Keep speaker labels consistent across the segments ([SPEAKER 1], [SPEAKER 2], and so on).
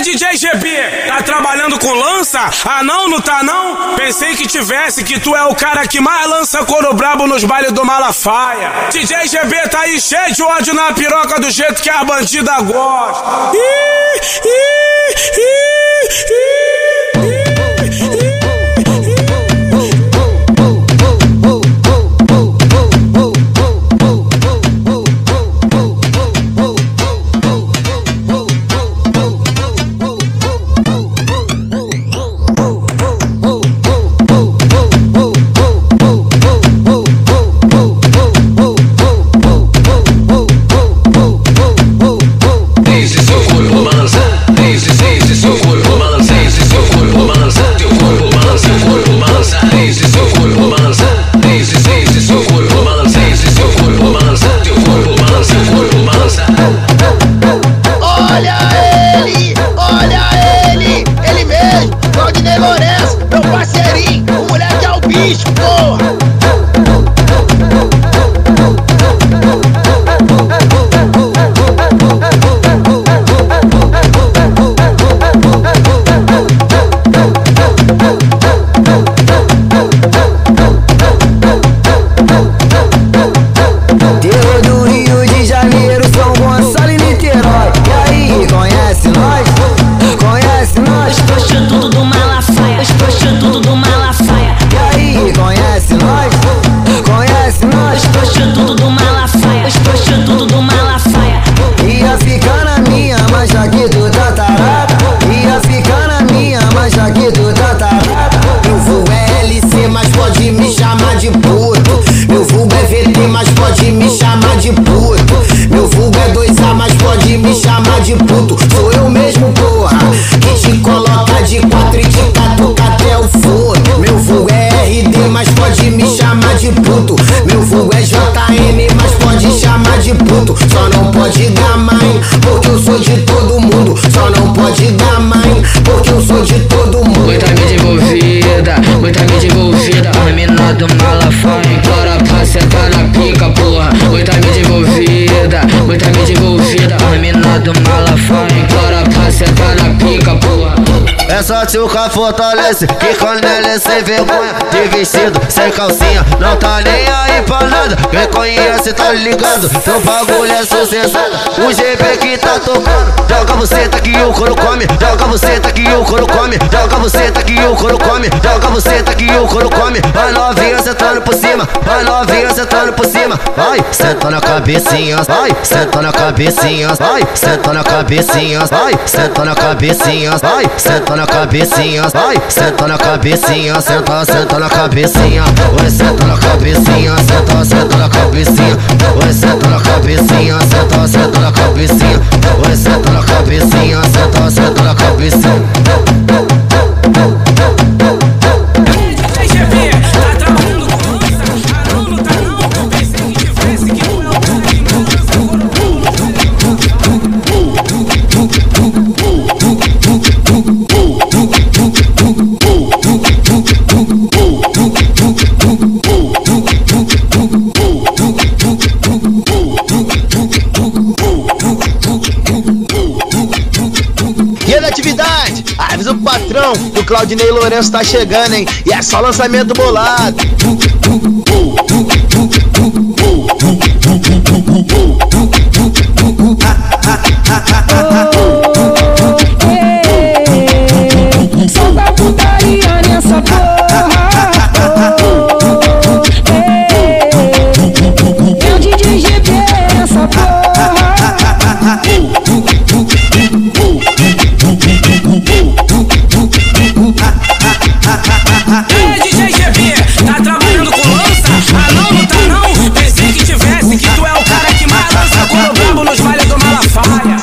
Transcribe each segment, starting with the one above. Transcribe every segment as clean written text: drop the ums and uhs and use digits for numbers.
[SPEAKER 1] DJ GB, tá trabalhando com lança? Ah não, não tá não? Pensei que tivesse, que tu é o cara que mais lança couro brabo nos bailes do Malafaia. DJ GB tá aí cheio de ódio na piroca do jeito que a bandida gosta.
[SPEAKER 2] Só não pode dar mãe, porque eu sou de todo mundo. Só não pode dar mãe, porque eu sou de todo mundo.
[SPEAKER 3] Muita mídia envolvida, a mina do Malafaia implora pra sentar na pica, porra. Muita mídia envolvida, a mina do Malafaia implora pra sentar na pica, porra.
[SPEAKER 2] Essa tchuca fortalece, que canela sem vergonha. De vestido, sem calcinha, não tá nem aí pra nada. Quem conhece tá ligado, teu bagulho é sucesso. O GB que tá tocando, joga você tá que o couro come. Joga você tá que o couro come. Joga você tá que o couro come. Joga você tá que o couro come. Vai novinha sentando por cima, vai novinha sentando por cima. Vai, senta na cabecinha, vai, senta na cabecinha, vai, senta na cabecinha, vai, senta na cabecinha, vai, senta na cabecinha, vai, senta na cabecinha, senta, senta na cabecinha, vai, senta na cabecinha, senta, senta na cabecinha, vai, senta na cabecinha, senta, senta na cabecinha, vai, senta na cabecinha, senta, senta na cabecinha.
[SPEAKER 4] E na atividade, avisa o patrão que o Claudinei Lourenço tá chegando, hein? E é só lançamento bolado.
[SPEAKER 5] Solta a putaria nessa porra. É o DJ GB nessa porra.
[SPEAKER 1] DJ GB, tá trabalhando com lança? Ah não, não tá não? Pensei que tivesse, que tu é o cara que mais lança couro brabo nos bailes do Malafaia.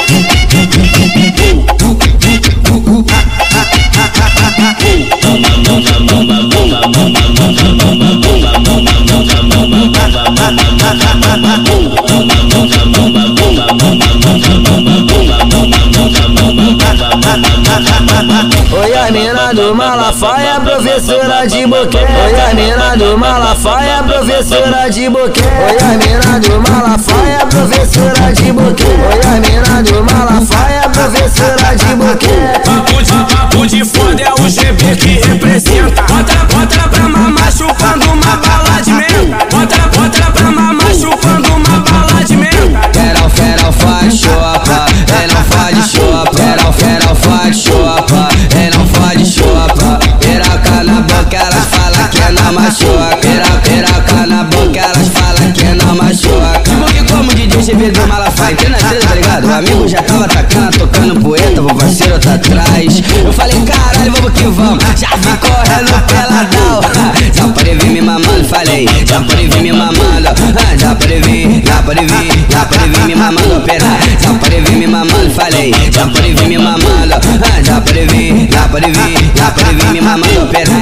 [SPEAKER 2] Oi, a mina do Malafaia, professora de boquete. Oi, a mina do Malafaia, professora de boquete. Oi, a mina do Malafaia, professora de boquete. Oi, a mina do Malafaia, professora de boquete.
[SPEAKER 1] Papo de foda é o GB que representa. Bota ela pra mamar chupando uma bala de menta. Bota ela pra mamar chupando uma bala de menta.
[SPEAKER 3] Feral faz chopa, não faz chopa. Feral faz chopa, não faz chopa. Piraca na boca elas falam que não machuca. Piraca na boca elas falam que não machuca. Porque como DJ GB do Malafaia, tem na trilha, tá ligado? O amigo já tava tacando, tocando poeta, o parceiro tá atrás. Eu falei, caralho, vamos que vamos. Já vim correndo peladão. Já pode vir me mamando, falei. Já pode vir me mamando. Já pode vir me mamando, pera. Já pode vir me mamando, falei. Já pode vir me mamando. Já pode vir me mamando, pera.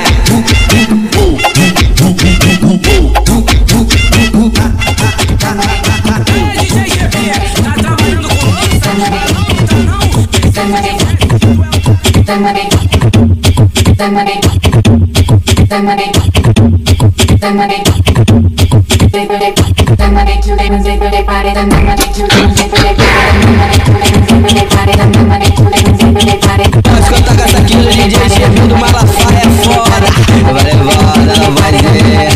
[SPEAKER 3] Pode contar com essa quilo, DJ GB do Malafaia é foda. Vai levando, não vai ver.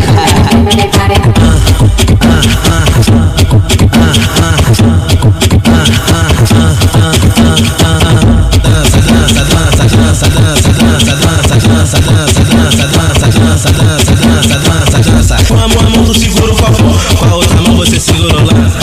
[SPEAKER 1] Com a mão tu segura o copo, com a outra mão você segura o lança.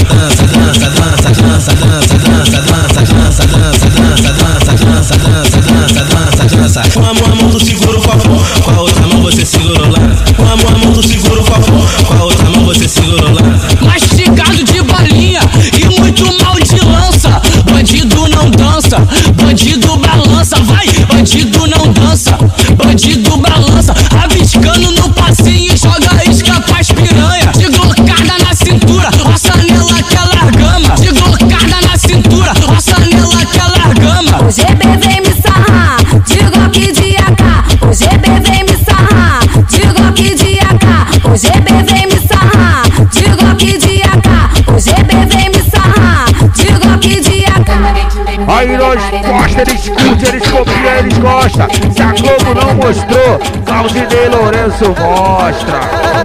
[SPEAKER 1] Com a mão tu segura o copo, com a outra mão você segura o lança. Com a mão tu segura o copo, com a outra mão você segura o lança.
[SPEAKER 6] Mastigado de balinha e muito mal de lança. Bandido não dança, bandido balança, vai. Bandido não dança, bandido balança. Rabiscando no passinho e joga isca pras piranha. De glocada na cintura, roça nela que é largama. De glocada na cintura, roça nela que é largama.
[SPEAKER 5] O GB vem me sarrar, de Glock de AK. O GB vem me sarrar, de Glock de AK. O GB vem me sarrar, de Glock de AK. O GB vem me sarrar, de Glock de AK.
[SPEAKER 7] Aí nós gosta, eles curtem, eles copiam, eles gostam. Se a Globo não mostrou, Claudinei Lourenço mostra.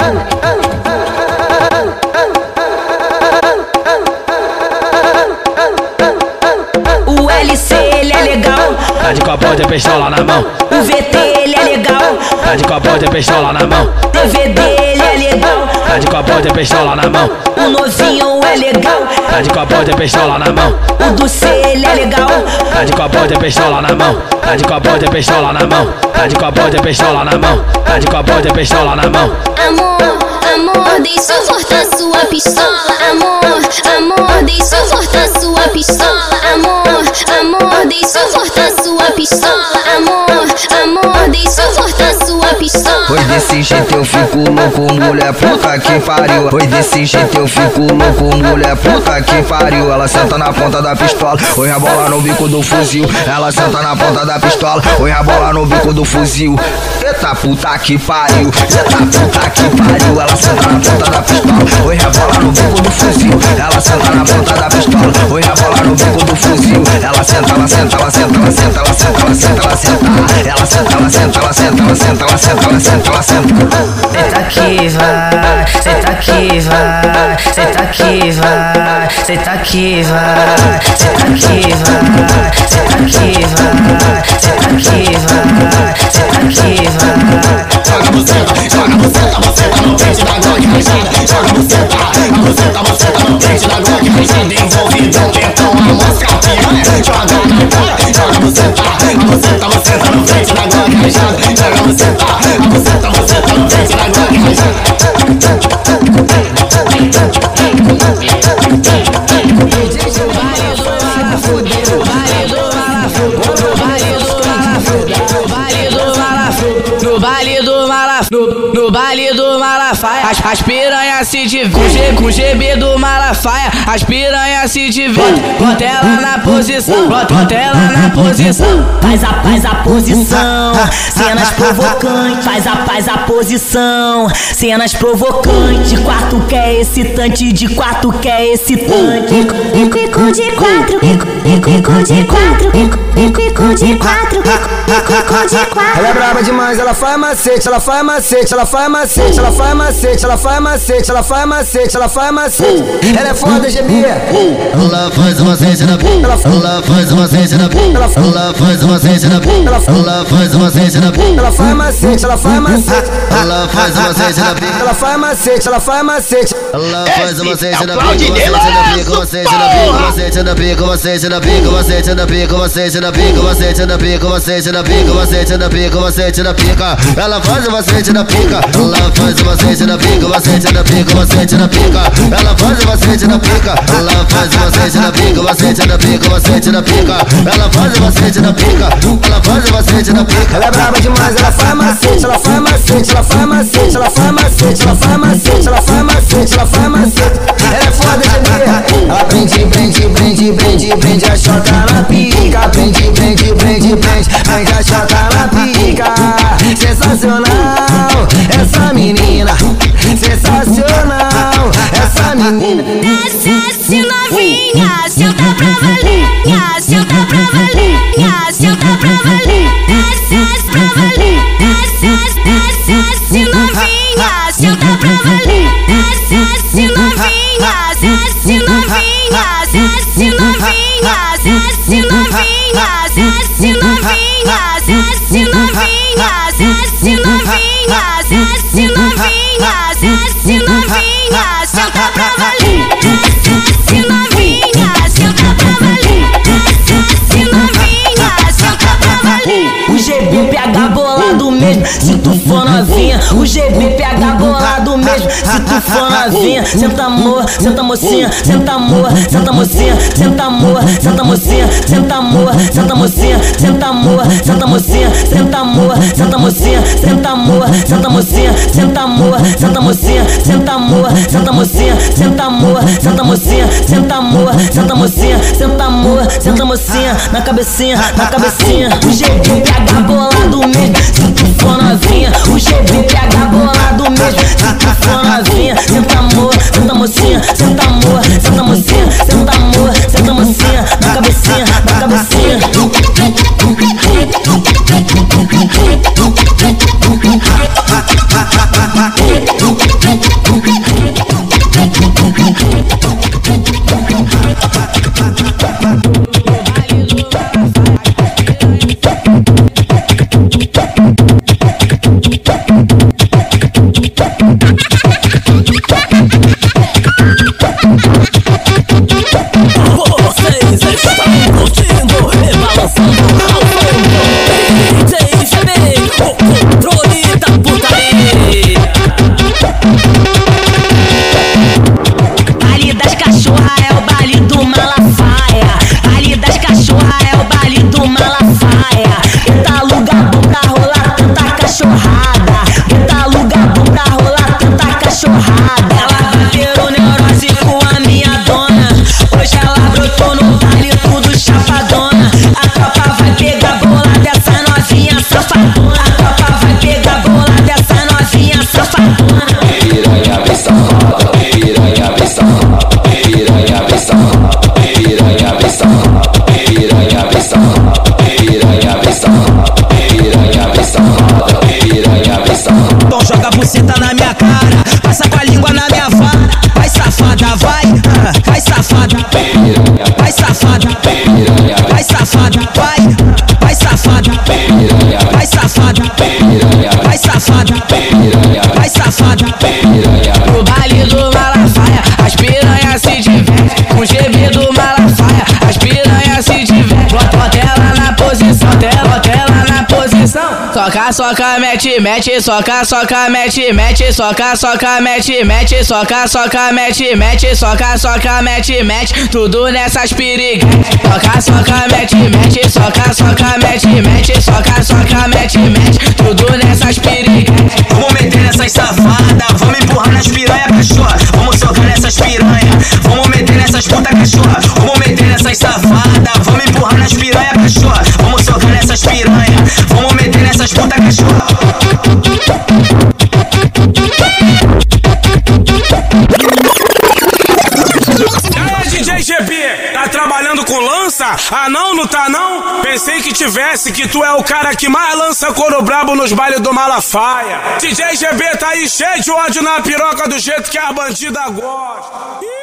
[SPEAKER 5] O LC ele é legal,
[SPEAKER 3] Tá de copão de pistola na mão.
[SPEAKER 5] o VT ele é legal,
[SPEAKER 3] Tá de copão de pistola na mão.
[SPEAKER 5] DVD ele é legal,
[SPEAKER 3] Tá de copão de pistola na mão.
[SPEAKER 5] o novinho é legal,
[SPEAKER 3] Tá de copão de pistola na mão.
[SPEAKER 5] o do C ele é legal,
[SPEAKER 3] Tá de copão de pistola na mão. Tá de copão de pistola na mão. Tá de copão de pistola na mão. Tá de copão de pistola na mão.
[SPEAKER 8] Amor, deixa eu cortar sua pistola. Amor, deixa eu cortar sua pistola. Amor, deixa eu cortar sua pistola. Amor, deixa eu cortar sua pistola.
[SPEAKER 3] Pois desse jeito eu fico louco, mulher puta que pariu. Pois desse jeito eu fico louco, mulher puta que pariu. Ela senta na ponta da pistola, oi a bola no bico do fuzil. Ela senta na ponta da pistola, oi a bola no bico do fuzil. Eita puta que pariu, eita puta que pariu. Ela senta na ponta da pistola, oi a bola no bico do fuzil. Ela senta na ponta da pistola, oi a bola no bico do fuzil. Ela senta, ela senta, ela senta, ela senta, ela senta, ela senta, ela senta. Ela senta, ela senta, ela senta, ela senta, ela senta, ela senta, ela senta.
[SPEAKER 5] senta aqui vai, senta aqui vai, senta aqui vai, senta aqui vai, senta aqui vai, senta aqui vai, senta aqui vai, senta aqui vai.
[SPEAKER 9] Joga buceta no peito da Glock rajada. Joga buceta no peito da Glock rajada. Envolvido então a mosca piranha. Joga na cara, joga buceta no peito da Glock rajada. Joga buceta no peito da Glock rajada.
[SPEAKER 6] No baile do Malafaia, as piranhas se divertem. Com o GB do Malafaia, as piranhas se divertem. Bota ela na posição, bota ela na posição.
[SPEAKER 5] Faz a posição, cenas provocantes. Faz a posição, cenas provocantes. De quarto que é excitante, de quarto que é excitante.
[SPEAKER 8] Quico de quatro, quico de quatro, quico de quatro, quico de quatro.
[SPEAKER 5] Ela é braba demais, ela faz macete, ela faz macete, ela faz macete, ela faz macete, ela faz macete, ela faz macete, ela faz macete. Ela é foda, GB.
[SPEAKER 2] Ela faz macete na pica, ela faz macete na pica, ela faz macete na pica, ela faz macete na pica,
[SPEAKER 5] ela faz macete, ela faz macete,
[SPEAKER 2] ela faz macete na pica,
[SPEAKER 5] ela faz macete, ela faz macete.
[SPEAKER 2] ela faz macete na pica, macete na pica, macete na pica, macete na pica, macete na pica, macete na pica, macete na pica, macete na pica, macete na pica, ela faz macete na pica, ela faz macete na pica, macete na pica, macete na pica, ela faz macete na pica, ela faz macete na pica, macete na pica, macete na pica, ela faz macete na pica, ela faz macete na pica.
[SPEAKER 5] Ela é braba demais, ela faz macete, ela faz macete, ela faz macete, ela faz macete, ela faz macete, ela faz macete, ela faz macete. Ela é foda, GB. Ela prende, prende, prende, prende, prende a chota na pica, prende, prende, prende, prende, prende a chota na pica. Sensacional, essa menina, sensacional, essa menina.
[SPEAKER 8] Desce novinha, senta pra valer, senta pra valer, senta pra valer, desce pra valer, desce novinha, senta pra valer, desce novinha, desce novinha, desce novinha, desce novinha, desce novinha, desce novinha, desce novinha, desce novinha, desce novinha, senta pra valer, desce novinha, senta pra valer, desce novinha, senta pra valer.
[SPEAKER 5] O GB pega bolado mesmo, se tu for novinha. O GB pega bolado mesmo, se tu for novinha. Senta amor, senta mocinha, senta amor, senta mocinha, senta amor, senta mocinha, senta amor, senta mocinha, senta amor, senta mocinha, senta amor, senta mocinha, senta amor, senta mocinha, senta amor, senta mocinha, senta amor, senta mocinha, senta amor, senta mocinha, senta amor, senta mocinha, senta amor, senta mocinha, na cabecinha, na cabecinha. O GB pega bolado mesmo, se tu for novinha. O GB pega bolado mesmo, se tu for novinha. Senta amor, senta mocinha, senta amor, senta mocinha, senta amor, senta mocinha, na cabecinha, na cabecinha.
[SPEAKER 6] Vocês estão curtindo e balançando ao fundo. DJ GB, o controle da putaria.
[SPEAKER 5] Baile das cachorras é o baile do Malafaia. Baile das cachorras é o baile do Malafaia. Tá alugado pra rolar tanta cachorrada. Tá alugado pra rolar tanta cachorrada. Ela bateu neurose com a minha dona. Hoje ela brotou no baile tudo chapadona. A tropa vai pegar bola dessa novinha safadona. A tropa vai pegar bola dessa novinha safadona.
[SPEAKER 9] Piranha bem safada, piranha bem safada, piranha bem safada, piranha bem safada, piranha bem safada, piranha bem safada, piranha bem safada, piranha bem safada.
[SPEAKER 6] Então joga a buceta na minha cara, passa com a língua na minha vara. Vai safada, vai, vai safada, vai safada, vai safada, vai safada, vai safada, vai safada, vai safada. No baile do Malafaia, as piranhas se divertem. Com o GB do Malafaia, as piranhas se divertem. Bota ela na posição, bota ela na posição. Soca, soca, mete, mete, soca, soca, mete, mete, soca, soca, mete, mete, soca, soca, mete, mete, soca, soca, mete, mete, tudo nessas piriguetes. Soca, soca, mete, mete, soca, soca, mete, mete, soca, soca, mete, mete, tudo nessas piriguetes.
[SPEAKER 1] Vamos meter nessas safadas, vamos empurrar nas piranha cachorra. Vamos socar nessas piranha, vamos meter nessas puta cachorra. Vamos meter nessas safadas, vamos empurrar nas piranha cachorra. Vamos socar nessas piranha, vamos meter nessas puta cachorra. DJ GB, tá trabalhando com lança? Ah não, não tá não? Pensei que tivesse, que tu é o cara que mais lança couro brabo nos bailes do Malafaia. DJ GB tá aí cheio de ódio na piroca do jeito que a bandida gosta.